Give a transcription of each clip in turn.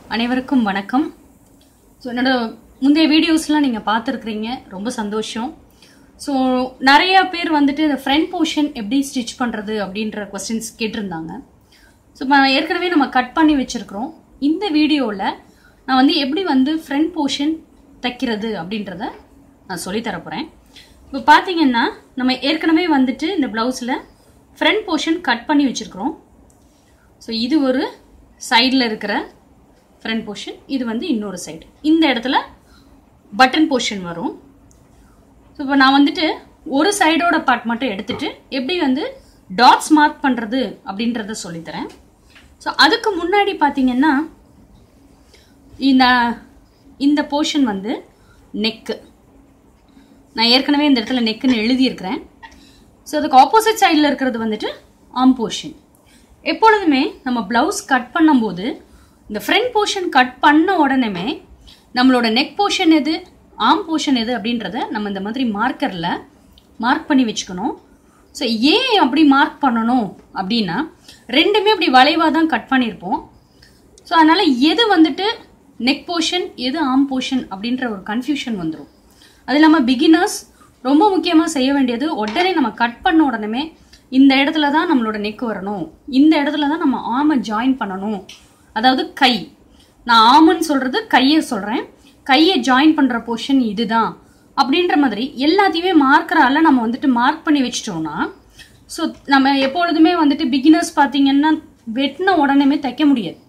அனைவருக்கும் வணக்கம். ஸோ என்னோட முந்தைய வீடியோஸ்லாம் நீங்கள் பார்த்துருக்குறீங்க, ரொம்ப சந்தோஷம். ஸோ நிறைய பேர் வந்துட்டு இந்த ஃப்ரண்ட் போர்ஷன் எப்படி ஸ்டிச் பண்ணுறது அப்படின்ற கொஸ்டின்ஸ் கேட்டிருந்தாங்க. ஸோ ஏற்கனவே நம்ம கட் பண்ணி வச்சுருக்கிறோம். இந்த வீடியோவில் நான் வந்து எப்படி வந்து ஃப்ரண்ட் போர்ஷன் தைக்கிறது அப்படின்றத நான் சொல்லித்தரப்போகிறேன். இப்போ பார்த்தீங்கன்னா நம்ம ஏற்கனவே வந்துட்டு இந்த ப்ளவுஸில் ஃப்ரண்ட் போர்ஷன் கட் பண்ணி வச்சுருக்கிறோம். ஸோ இது ஒரு சைடில் இருக்கிற ஃப்ரண்ட் போர்ஷன், இது வந்து இன்னொரு சைடு. இந்த இடத்துல பட்டன் போர்ஷன் வரும். ஸோ இப்போ நான் வந்துட்டு ஒரு சைடோட பார்ட் மட்டும் எடுத்துட்டு எப்படி வந்து டாட்ஸ் மார்க் பண்ணுறது அப்படின்றத சொல்லித்தரேன். ஸோ அதுக்கு முன்னாடி பார்த்தீங்கன்னா இந்த போர்ஷன் வந்து நெக்கு. நான் ஏற்கனவே இந்த இடத்துல நெக்குன்னு எழுதியிருக்கிறேன். ஸோ அதுக்கு ஆப்போசிட் சைடில் இருக்கிறது வந்துட்டு ஆர்ம் போர்ஷன். எப்பொழுதுமே நம்ம ப்ளவுஸ் கட் பண்ணும்போது இந்த ஃப்ரண்ட் போர்ஷன் கட் பண்ண உடனே நம்மளோட நெக் போர்ஷன் எது, ஆர்ம் போர்ஷன் எது அப்படின்றத நம்ம இந்த மாதிரி மார்க்கரில் மார்க் பண்ணி வச்சுக்கணும். ஸோ ஏன் அப்படி மார்க் பண்ணணும் அப்படின்னா ரெண்டுமே அப்படி வளைவாக தான் கட் பண்ணியிருப்போம். ஸோ அதனால் எது வந்துட்டு நெக் போர்ஷன் எது ஆர்ம் போர்ஷன் அப்படின்ற ஒரு கன்ஃபியூஷன் வந்துடும். அது இல்லாமல் பிகினர்ஸ் ரொம்ப முக்கியமாக செய்ய வேண்டியது, உடனே நம்ம கட் பண்ண உடனே இந்த இடத்துல தான் நம்மளோட நெக் வரணும், இந்த இடத்துல தான் நம்ம ஆர்மை ஜாயின் பண்ணணும். அதாவது கை, நான் ஆர்ம்னு சொல்றது கையை சொல்றேன், கையை ஜாயின் பண்ற போர்ஷன் இதுதான் அப்படின்ற மாதிரி எல்லாத்தையுமே மார்க்கரால நம்ம வந்துட்டு மார்க் பண்ணி வச்சிட்டோம்னா, ஸோ நம்ம எப்பொழுதுமே வந்துட்டு பிகினர்ஸ் பார்த்தீங்கன்னா வெட்டின உடனே தைக்க முடியாது.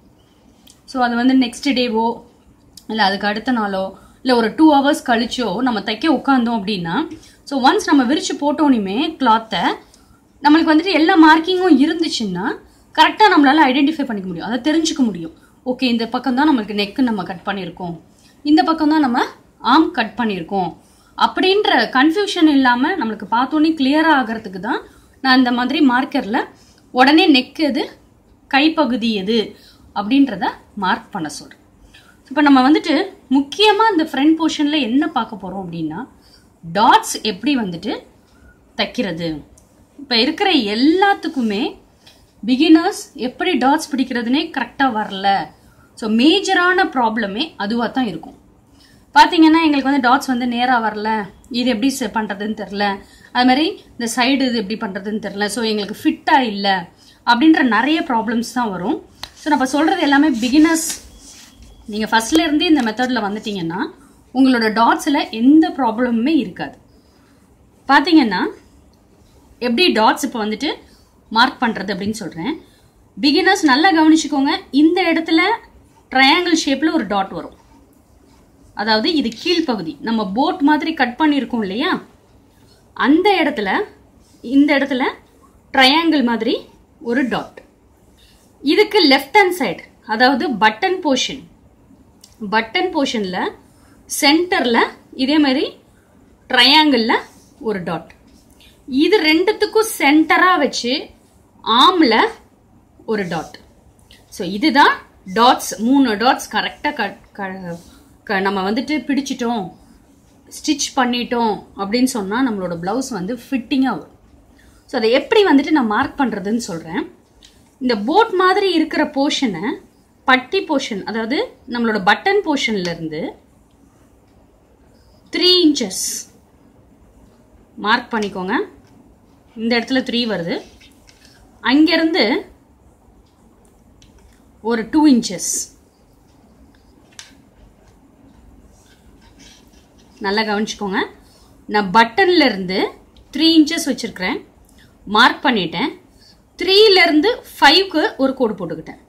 ஸோ அது வந்து நெக்ஸ்ட் டேவோ இல்லை அதுக்கு அடுத்த நாளோ இல்லை ஒரு 2 hours கழிச்சோ நம்ம தைக்க உட்காந்தோம் அப்படின்னா, ஸோ ஒன்ஸ் நம்ம விரிச்சு போட்டோனுமே கிளாத்தை நம்மளுக்கு வந்துட்டு எல்லா மார்க்கிங்கும் இருந்துச்சுன்னா கரெக்டாக நம்மளால ஐடென்டிஃபை பண்ணிக்க முடியும், அதை தெரிஞ்சுக்க முடியும். ஓகே, இந்த பக்கம் தான் நம்மளுக்கு நெக்கு நம்ம கட் பண்ணியிருக்கோம், இந்த பக்கம் தான் நம்ம ஆர்ம் கட் பண்ணியிருக்கோம் அப்படின்ற கன்ஃபியூஷன் இல்லாமல் நம்மளுக்கு பார்த்தோன்னே கிளியராக ஆகிறதுக்கு தான் நான் இந்த மாதிரி மார்க்கரில் உடனே நெக் எது கைப்பகுதி எது அப்படின்றத மார்க் பண்ண சொல்கிறேன். இப்போ நம்ம வந்துட்டு முக்கியமாக இந்த ஃப்ரண்ட் போர்ஷனில் என்ன பார்க்க போகிறோம் அப்படின்னா டாட்ஸ் எப்படி வந்துட்டு தைக்கிறது. இப்போ இருக்கிற எல்லாத்துக்குமே பிகினர்ஸ் எப்படி டாட்ஸ் பிடிக்கிறதுனே கரெக்டாக வரல. ஸோ மேஜரான ப்ராப்ளமே அதுவாக தான் இருக்கும். பார்த்தீங்கன்னா எங்களுக்கு வந்து டாட்ஸ் வந்து நேராக வரல, இது எப்படி பண்ணுறதுன்னு தெரில, அது மாதிரி இந்த சைடு இது எப்படி பண்ணுறதுன்னு தெரில, ஸோ எங்களுக்கு ஃபிட்டாக இல்லை அப்படின்ற நிறைய ப்ராப்ளம்ஸ் தான் வரும். ஸோ நம்ம சொல்கிறது எல்லாமே பிகினர்ஸ், நீங்கள் ஃபர்ஸ்ட்லேருந்தே இந்த மெத்தடில் வந்துட்டீங்கன்னா உங்களோட டாட்ஸில் எந்த ப்ராப்ளமுமே இருக்காது. பார்த்தீங்கன்னா எப்படி டாட்ஸ் இப்போ வந்துட்டு மார்க் பண்ணுறது அப்படின்னு சொல்கிறேன். பிகினர்ஸ் நல்லா கவனிச்சுக்கோங்க. இந்த இடத்துல ட்ரையாங்கிள் ஷேப்பில் ஒரு டாட் வரும், அதாவது இது கீழ்ப்பகுதி. நம்ம போட் மாதிரி கட் பண்ணியிருக்கோம் இல்லையா, அந்த இடத்துல இந்த இடத்துல ட்ரையாங்கிள் மாதிரி ஒரு டாட். இதுக்கு லெஃப்ட் ஹேண்ட் சைடு, அதாவது பட்டன் போர்ஷன், பட்டன் போர்ஷனில் சென்டரில் இதே மாதிரி ட்ரையாங்கிளில் ஒரு டாட். இது ரெண்டுத்துக்கும் சென்டரா வச்சு ஆர்ம்ல ஒரு டாட். ஸோ இதுதான் டாட்ஸ். 3 டாட்ஸ் கரெக்டாக நம்ம வந்துட்டு பிடிச்சிட்டோம், ஸ்டிச் பண்ணிட்டோம் அப்படின்னு சொன்னால் நம்மளோட ப்ளவுஸ் வந்து ஃபிட்டிங்காக வரும். ஸோ அதை எப்படி வந்துட்டு நான் மார்க் பண்ணுறதுன்னு சொல்கிறேன். இந்த போட் மாதிரி இருக்கிற போர்ஷனை பட்டி போர்ஷன், அதாவது நம்மளோட பட்டன் போர்ஷன்லேருந்து 3 inches மார்க் பண்ணிக்கோங்க. இந்த இடத்துல 3 வருது, அங்கிருந்து ஒரு 2 inches நல்லா கவனிச்சுக்கோங்க. நான் பட்டன்ல இருந்து 3 inches வச்சிருக்கிறேன், மார்க் பண்ணிட்டேன். 3ல இருந்து 5க்கு ஒரு கோடு போட்டுக்கிட்டேன்.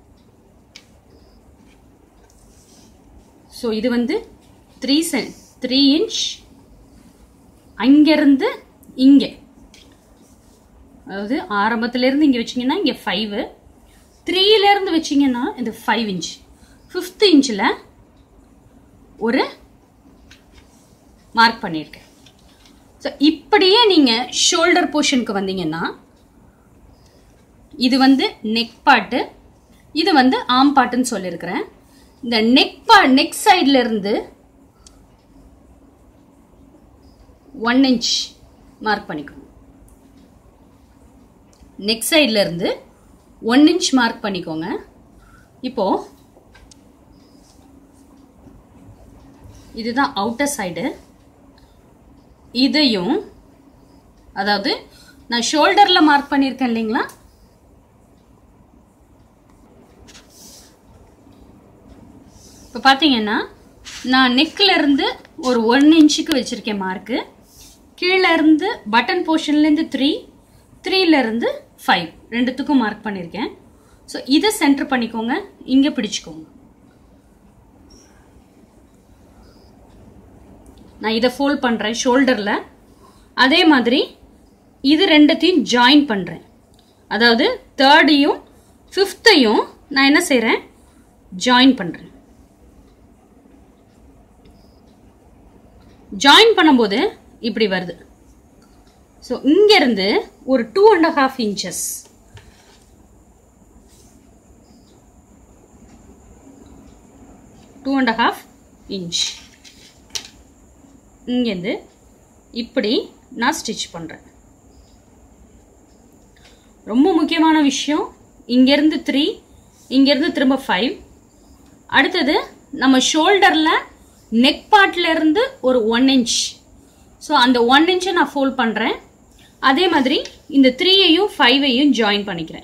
ஸோ இது வந்து 3 inch, அங்கிருந்து இங்கே, அதாவது ஆரம்பத்திலேருந்து இங்கே வச்சிங்கன்னா இங்கே 5, 3லேருந்து வச்சிங்கன்னா இந்த 5 inch, 5th inchல ஒரு மார்க் பண்ணியிருக்கேன். ஸோ இப்படியே நீங்கள் ஷோல்டர் போர்ஷனுக்கு வந்தீங்கன்னா இது வந்து நெக் பார்ட்டு, இது வந்து ஆர்ம் பார்ட்டுன்னு சொல்லியிருக்கிறேன். இந்த நெக் சைட்ல இருந்து 1 inch மார்க் பண்ணிக்கணும். நெக் சைட்ல இருந்து 1 inch மார்க் பண்ணிக்கோங்க. இப்போ இதுதான் அவுட்டர் சைடு. இதையும் அதாவது நான் ஷோல்டர்ல மார்க் பண்ணியிருக்கேன் இல்லைங்களா, இப்போ பார்த்தீங்கன்னா நான் நெக்கில் இருந்து ஒரு 1 இன்ச்சுக்கு வச்சுருக்கேன் மார்க்கு. கீழே இருந்து பட்டன் போர்ஷன்லேருந்து 3, 3லேருந்து 5 ரெண்டுத்துக்கும் மார்க் பண்ணியிருக்கேன். ஸோ இதை சென்டர் பண்ணிக்கோங்க, இங்கே பிடிச்சிக்கோங்க. நான் இதை ஃபோல்ட் பண்ணுறேன் ஷோல்டரில். அதே மாதிரி இது ரெண்டுத்தையும் ஜாயின் பண்ணுறேன். அதாவது 3யும் 5த்தையும் நான் என்ன செய்கிறேன், ஜாயின் பண்ணுறேன். ஜாயின் பண்ணும்போது இப்படி வருது. ஸோ இங்கேருந்து ஒரு 2.5 இன்ச்சஸ் இங்கேருந்து இப்படி நான் ஸ்டிச் பண்ணுறேன். ரொம்ப முக்கியமான விஷயம், இங்கேருந்து 3, இங்கேருந்து திரும்ப 5. அடுத்தது நம்ம ஷோல்டரில் நெக் பார்ட்ல இருந்து ஒரு 1 இன்ச். ஸோ அந்த 1 இன்ச்சை நான் ஃபோல்ட் பண்ணுறேன். அதே மாதிரி இந்த 3யையும் 5யையும் ஜாயின் பண்ணிக்கிறேன்.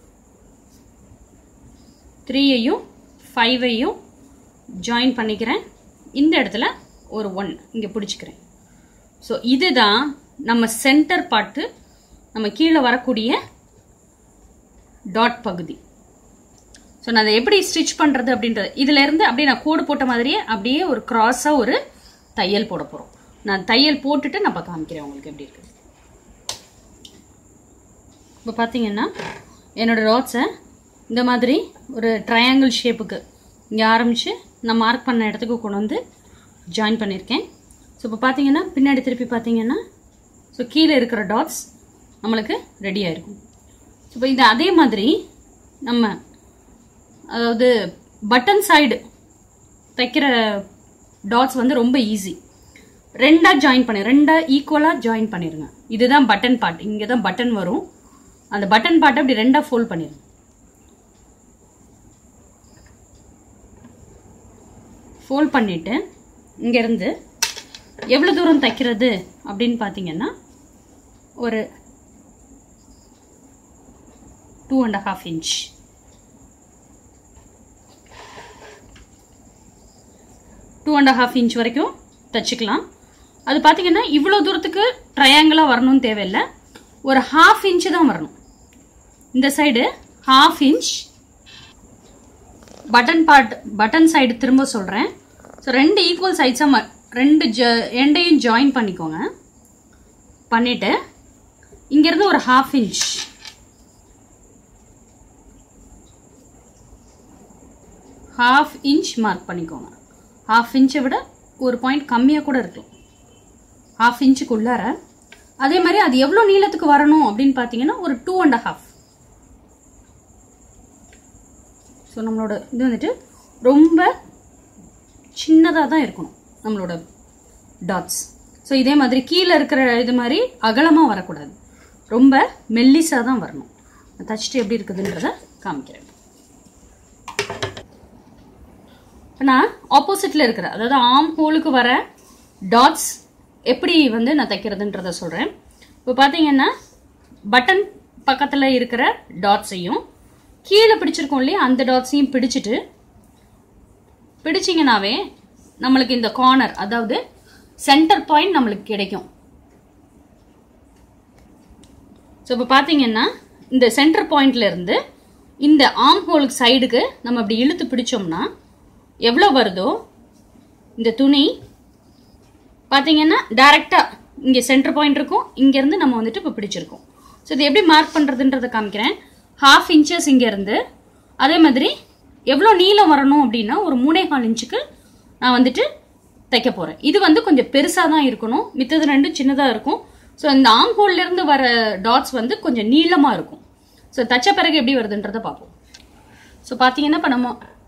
3யையும் 5யையும் ஜாயின் பண்ணிக்கிறேன். இந்த இடத்துல ஒரு 1 இங்கே பிடிச்சிக்கிறேன். ஸோ இதுதான் நம்ம சென்டர் பார்ட்டு, நம்ம கீழே வரக்கூடிய டாட் பகுதி. ஸோ நான் அதை எப்படி ஸ்டிச் பண்ணுறது அப்படின்றது, இதில் இருந்து அப்படியே நான் கோடு போட்ட மாதிரியே அப்படியே ஒரு கிராஸாக ஒரு தையல் போட போகிறோம். நான் தையல் போட்டுட்டு நான் காமிக்கிறேன் உங்களுக்கு எப்படி இருக்குது. இப்போ பார்த்தீங்கன்னா என்னோட டாட்ஸை இந்த மாதிரி ஒரு ட்ரையாங்கிள் ஷேப்புக்கு இங்கே ஆரம்பித்து நான் மார்க் பண்ண இடத்துக்கு கொண்டு வந்து ஜாயின் பண்ணியிருக்கேன். ஸோ இப்போ பார்த்தீங்கன்னா பின்னாடி திருப்பி பார்த்தீங்கன்னா ஸோ கீழே இருக்கிற டாட்ஸ் நம்மளுக்கு ரெடியாக இருக்கும். ஸோ இப்போ இது அதே மாதிரி நம்ம அதாவது பட்டன் சைடு தைக்கிற டாட்ஸ் வந்து ரொம்ப ஈஸி. ரெண்டாக ஜாயின் பண்ணி ரெண்டாக ஈக்குவலாக ஜாயின் பண்ணிடுங்க. இதுதான் பட்டன் பார்ட், இங்கே தான் பட்டன் வரும். அந்த பட்டன் பார்ட்டை அப்படி ரெண்டாக ஃபோல்ட் பண்ணிடுங்க. ஃபோல்ட் பண்ணிவிட்டு இங்கேருந்து எவ்வளோ தூரம் தைக்கிறது அப்படின்னு பார்த்தீங்கன்னா ஒரு 2.5 inch. Two and half inch வரைக்கும் தைச்சிக்கலாம். அது பார்த்தீங்கன்னா இவ்வளோ தூரத்துக்கு ட்ரையாங்கிளாக வரணும்னு தேவையில்லை, ஒரு 1/2 இன்ச்சு தான் வரணும். இந்த சைடு 1/2 இன்ச் பட்டன் சைடு திரும்ப சொல்கிறேன். ஸோ 2 ஈக்குவல் சைட்ஸாக 2 எண்டையும் ஜாயின் பண்ணிக்கோங்க. பண்ணிவிட்டு இங்கேருந்து ஒரு 1/2 இன்ச் மார்க் பண்ணிக்கோங்க. 1/2 இன்ச்சை விட ஒரு பாயிண்ட் கம்மியாக கூட இருக்கும், 1/2 இன்ச்சுக்குள்ளார. அதே மாதிரி அது எவ்வளோ நீளத்துக்கு வரணும் அப்படின்னு பார்த்தீங்கன்னா ஒரு 2.5. ஸோ நம்மளோட இது வந்துட்டு ரொம்ப சின்னதாக தான் இருக்கணும் நம்மளோட டாட்ஸ். ஸோ இதே மாதிரி கீழே இருக்கிற இது மாதிரி அகலமாக வரக்கூடாது, ரொம்ப மெல்லிஸாக தான் வரணும். தச்சுட்டு எப்படி இருக்குதுன்றத காமிக்கிறேன். நான் ஆப்போசிட்டில் இருக்கிற அதாவது ஆர்ம் ஹோலுக்கு வர டாட்ஸ் எப்படி வந்து நான் தைக்கிறதுன்றத சொல்கிறேன். இப்போ பார்த்தீங்கன்னா பட்டன் பக்கத்தில் இருக்கிற டாட்ஸையும் கீழே பிடிச்சிருக்கோம் இல்லையா அந்த டாட்ஸையும் பிடிச்சிங்கனாவே நம்மளுக்கு இந்த கார்னர் அதாவது சென்டர் பாயிண்ட் நம்மளுக்கு கிடைக்கும். ஸோ இப்போ பார்த்தீங்கன்னா இந்த சென்டர் பாயிண்ட்ல இருந்து இந்த ஆர்ம் ஹோலுக்கு சைடுக்கு நம்ம அப்படி இழுத்து பிடிச்சோம்னா எவ்வளோ வருதோ இந்த துணி பார்த்தீங்கன்னா டைரெக்டாக இங்கே சென்டர் பாயிண்ட் இருக்கும், இங்கேருந்து நம்ம வந்துட்டு இப்போ பிடிச்சிருக்கோம். ஸோ இது எப்படி மார்க் பண்ணுறதுன்றதை காமிக்கிறேன். 1/2 இன்ச்சஸ் இங்கேருந்து, அதே மாதிரி எவ்வளோ நீளம் வரணும் அப்படின்னா ஒரு 3.25 இன்ச்சுக்கு நான் வந்துட்டு தைக்க போகிறேன். இது வந்து கொஞ்சம் பெருசாக தான் இருக்கணும், மித்தது ரெண்டும் சின்னதாக இருக்கும். ஸோ இந்த ஆர்ம் ஹோல்லேருந்து வர டாட்ஸ் வந்து கொஞ்சம் நீளமாக இருக்கும். ஸோ தச்ச பிறகு எப்படி வருதுன்றதை பார்ப்போம். ஸோ பார்த்தீங்கன்னா இப்போ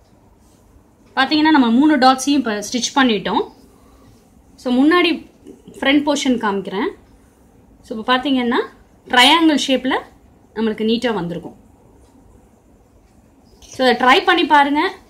நம்ம 3 டாட்ஸையும் இப்போ ஸ்டிச் பண்ணிட்டோம். ஸோ முன்னாடி ஃப்ரண்ட் போர்ஷன் காமிக்கிறேன். ஸோ இப்போ பார்த்தீங்கன்னா ட்ரையாங்கிள் ஷேப்பில் நம்மளுக்கு நீட்டாக வந்திருக்கும். ஸோ அதை ட்ரை பண்ணி பாருங்கள்.